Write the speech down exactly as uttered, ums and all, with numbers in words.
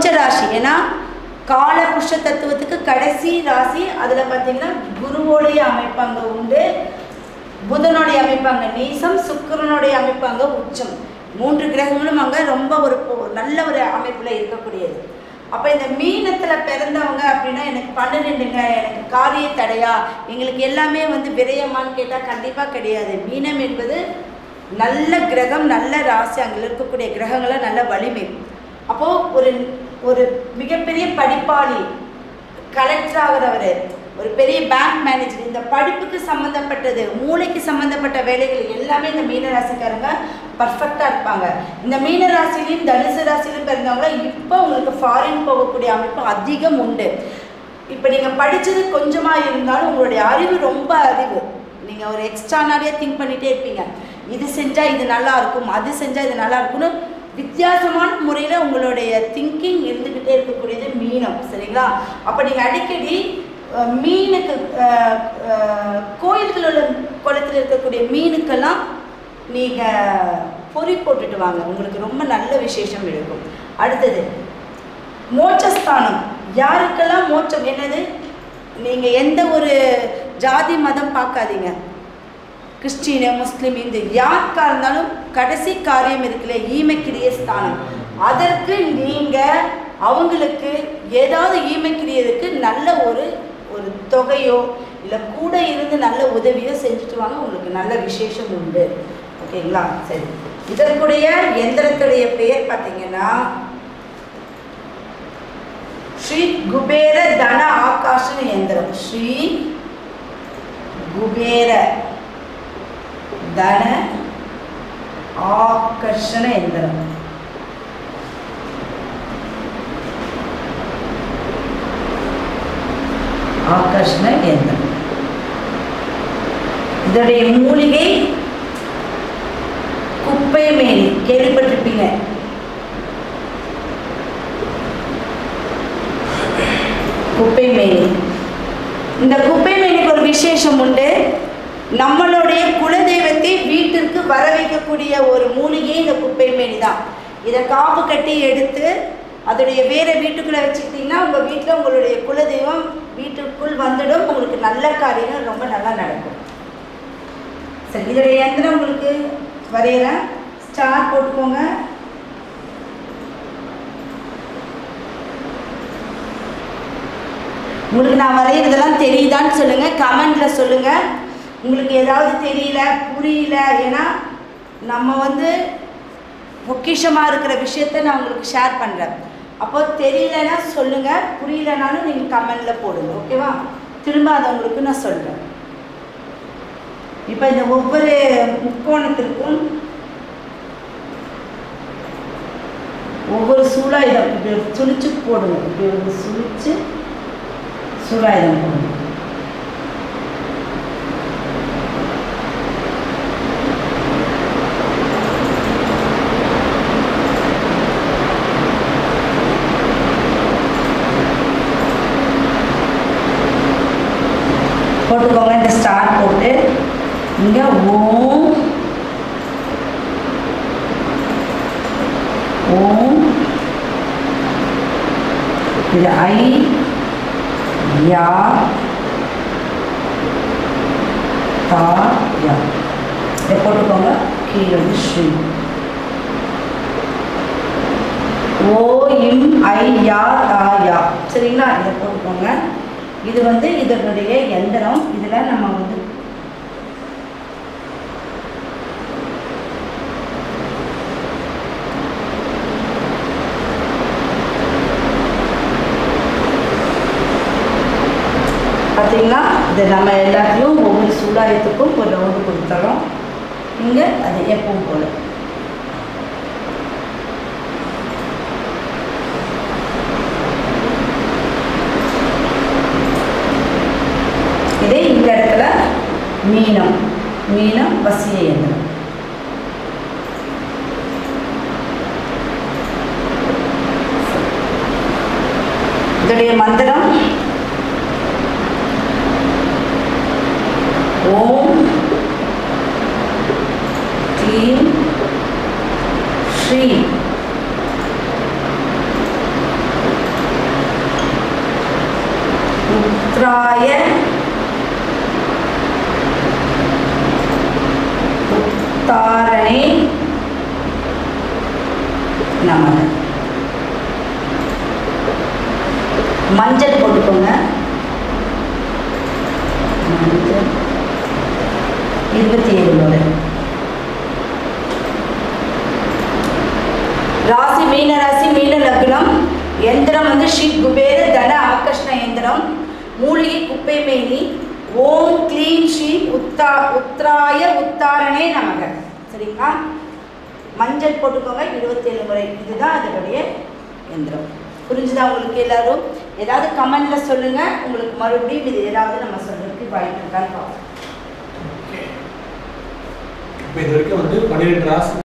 ராசி. ஏன்னா கால புருஷ தத்துவத்துக்கு கடைசி ராசி. அதில் பார்த்தீங்கன்னா குருவோடைய அமைப்பு அங்கே உண்டு, புதனுடைய அமைப்பு அங்கே நீசம், சுக்கிரனுடைய அமைப்பு அங்கே உச்சம். மூன்று கிரகங்களும் அங்கே ரொம்ப ஒரு நல்ல ஒரு அமைப்பில் இருக்கக்கூடியது. அப்போ இந்த மீனத்தில் பிறந்தவங்க அப்படின்னா எனக்கு பன்னிரெண்டுங்க, எனக்கு காரிய தடையா, எங்களுக்கு எல்லாமே வந்து விரயமான்னு கேட்டால் கண்டிப்பாக கிடையாது. மீனம் என்பது நல்ல கிரகம், நல்ல ராசி, அங்கே இருக்கக்கூடிய கிரகங்களை நல்ல வலிமை. அப்போது ஒரு ஒரு மிகப்பெரிய படிப்பாளி, கலெக்டர் ஆகிறவர், ஒரு பெரிய பேங்க் மேனேஜர், இந்த படிப்புக்கு சம்மந்தப்பட்டது, மூளைக்கு சம்மந்தப்பட்ட வேலைகள் எல்லாமே இந்த மீனராசிக்காரங்க பர்ஃபெக்டாக இருப்பாங்க. இந்த மீனராசிலையும் தனுசு ராசிலையும் பிறந்தவங்கள இப்போ உங்களுக்கு ஃபாரின் போகக்கூடிய அமைப்பு அதிகம் உண்டு. இப்போ நீங்கள் படித்தது கொஞ்சமாக இருந்தாலும் உங்களுடைய அறிவு ரொம்ப அறிவு. நீங்கள் ஒரு எக்ஸ்ட்ரா நிறைய திங்க் பண்ணிகிட்டே இருப்பீங்க. இது செஞ்சால் இது நல்லா இருக்கும், அது செஞ்சால் இது நல்லா இருக்கும்னு வித்தியாசமான முறையில் உங்களுடைய திங்கிங் இருந்துக்கிட்டே இருக்கக்கூடியது மீனம். சரிங்களா? அப்போ நீங்கள் அடிக்கடி மீனுக்கு கோயில்களோட குளத்தில் இருக்கக்கூடிய மீனுக்கெல்லாம் நீங்கள் பொறி போட்டுட்டு வாங்க, உங்களுக்கு ரொம்ப நல்ல விசேஷம் இருக்கும். அடுத்தது மோட்சஸ்தானம். யாருக்கெல்லாம் மோட்சம் என்னது, நீங்கள் எந்த ஒரு ஜாதி மதம் பார்க்காதீங்க, கிறிஸ்டின் முஸ்லீம் இந்து யாருக்கா இருந்தாலும் கடைசி காரியம் இருக்குல்ல ஈமைக்கிரிய ஸ்தானம், அதற்கு நீங்கள் அவங்களுக்கு ஏதாவது ஈமைக்கிரியதுக்கு நல்ல ஒரு ஒரு தொகையோ இல்லை கூட இருந்து நல்ல உதவியோ செஞ்சுட்டு வாங்க, உங்களுக்கு நல்ல விசேஷம் உண்டு. ஓகேங்களா? சரி, இதற்குடைய எந்திரத்துடைய பெயர் பார்த்தீங்கன்னா ஸ்ரீ குபேர தன ஆகாஷன எந்திரம். ஸ்ரீ குபேர தன ஆகர்ஷண எந்திரம். ஆகர்ஷண எந்திரம். இதோடைய மூலிகை குப்பை மேனி, கேள்விப்பட்டிருப்பீங்க. குப்பை மேனி. இந்த குப்பை மேனிக்கு ஒரு விசேஷம் உண்டு. நம்மளுடைய குலதெய்வத்தை வீட்டிற்கு வர வைக்கக்கூடிய ஒரு மூலிகை இந்த குப்பை மேனி தான். இதை காப்பு கட்டி எடுத்து அதோடைய வேற வீட்டுக்குள்ளே வச்சுக்கிட்டிங்கன்னா உங்கள் வீட்டில் உங்களுடைய குலதெய்வம் வீட்டுக்குள் வந்துடும், உங்களுக்கு நல்ல காரியங்கள் ரொம்ப நல்லா நடக்கும். சரி, இதோடைய எந்திரம் உங்களுக்கு வரையறேன். ஸ்டார் போட்டுக்கோங்க. உங்களுக்கு நான் வரைகிறதெல்லாம் தெரியுதான்னு சொல்லுங்கள், கமெண்டில் சொல்லுங்கள். உங்களுக்கு ஏதாவது தெரியல புரியல, ஏன்னா நம்ம வந்து பொக்கிஷமாக இருக்கிற விஷயத்த நான் உங்களுக்கு ஷேர் பண்ணுறேன். அப்போ தெரியலன்னா சொல்லுங்கள், புரியலனாலும் நீங்கள் கமெண்டில் போடுங்க. ஓகேவா? திரும்ப அதை உங்களுக்கு நான் சொல்கிறேன். இப்போ இந்த ஒவ்வொரு முக்கோணத்திற்கும் ஒவ்வொரு சூழாயுதம் இப்படி சுழிச்சு போடுங்க. இப்படி ஒரு சுழிச்சு சூழாயுதம் போடுங்க. போட்டுக்கோங்க. இந்த ஸ்டார் போட்டு இங்கே ஓம் ஓம் இது ஐ யா தா யா இதை போட்டுக்கோங்க. கீழே வந்து ஸ்ரீ ஓ இம் ஐ யா தா யா. சரிங்களா? இதை போட்டுக்கோங்க. இது வந்து இதனுடைய எந்திரம். இதில் நம்ம வந்து பார்த்தீங்களா, இது நம்ம எல்லாத்தையும் ஒவ்வொரு சூடாயத்துக்கும் ஒரு ரவுண்டு கொடுத்துறோம். இங்கே அது எப்பவும் போல இதே இந்த இடத்துல மீனம் மீனம் வசிய எந்திரம். இதோடைய மந்திரம் ஓம் க்ளீம் ஸ்ரீ உத்ராய உத்தாரணே நமக. மஞ்சள் போட்டுக்கோங்க. மஞ்சள் இருபத்தி ஏழு முறை. ராசி மீன ராசி, மீன லக்னம். யந்திரம் வந்து ஸ்ரீ குபேர தன ஆகர்ஷண யந்திரம். மூலிகை குப்பை மேனி. ஓம் க்ளீம் ஸ்ரீ உத்தா உத்ராய உத்தாரணே நமக. சரிங்களா? மஞ்சள் போட்டுக்கோங்க இருபத்தி ஏழு முறை. இதுதான் அதனுடைய யந்திரம். புரிஞ்சுதா உங்களுக்கு எல்லாரும்? ஏதாவது கமெண்ட்ல சொல்லுங்க. உங்களுக்கு மறுபடியும் இது ஏதாவது நம்ம சொல்றதுக்கு வாய்ப்பு இருக்கான்னு பார்ப்போம். இப்போ இது வரைக்கும் வந்து பன்னிரெண்டு ராசி